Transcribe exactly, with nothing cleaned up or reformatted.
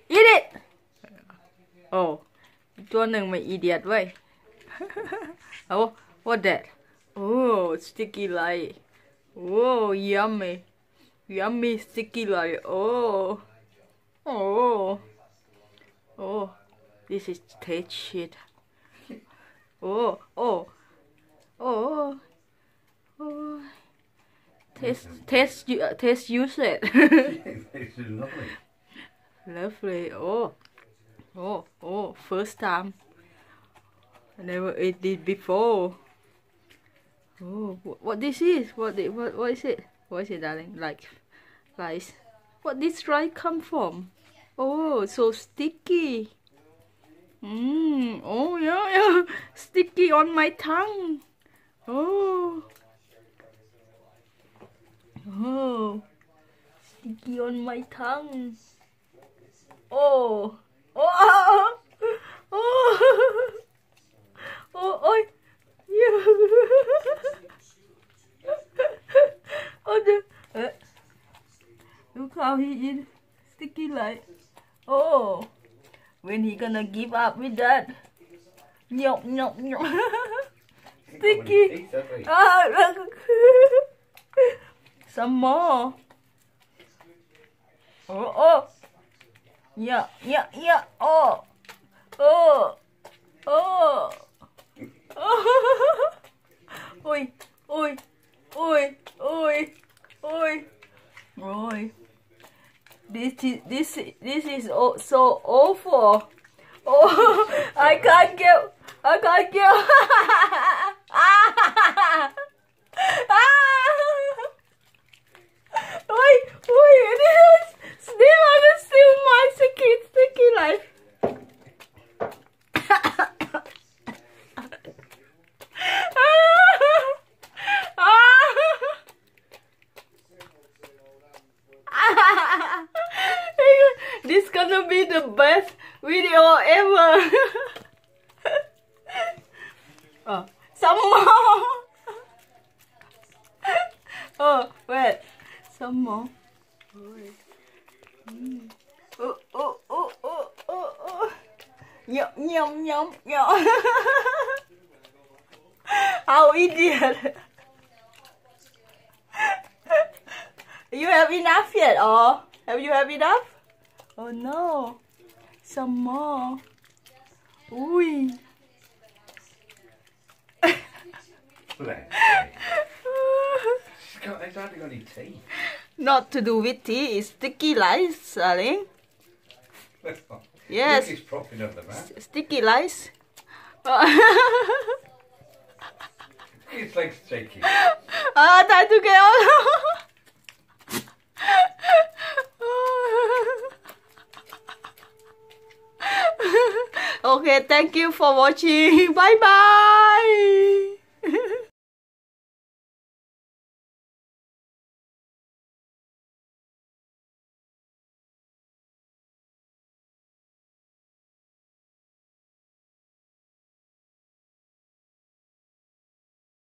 eat it โอ้ตัวหนึ่งไม่ idiot เว้ย โอ้ what that โอ้ sticky light โอ้ yummy yummy sticky light โอ้โอ้โอ้ this is taste shit โอ้โอ้โอ้โอ้ taste taste taste use it This is lovely. lovely โอ้โอ้โอ้ first time I never ate this before oh what this is what the, what what is it what is it darling like rice what this rice come from oh so sticky mm oh yeah yeah sticky on my tongue oh oh sticky on my tongue oh oh oh oh oh ôi yeah. Oh the uh, look how he is sticky like oh when he gonna give up with that nhop nhop nhop sticky ah some more oh oh yeah yeah yeah oh oh oh ôi ôi ôi ôi ôi ôi this is this this is so awful oh I can't get I can't get ôi ôi this is still on the still my sticky sticky life this gonna be the best video ever. Oh, some more. Oh, wait, some more. Mm. Oh, oh, oh, oh, oh, oh. Yum, yum, yum, yum. How idiot. You have enough yet, or have you have enough? Oh no, some more. Ui. It's hardly got any teeth. Not to do with tea, it's sticky lice, darling. Yes. It's propping up the mat. Sticky lice. It's like shaking. Ah, time to get on. Okay, thank you for watching. Bye bye.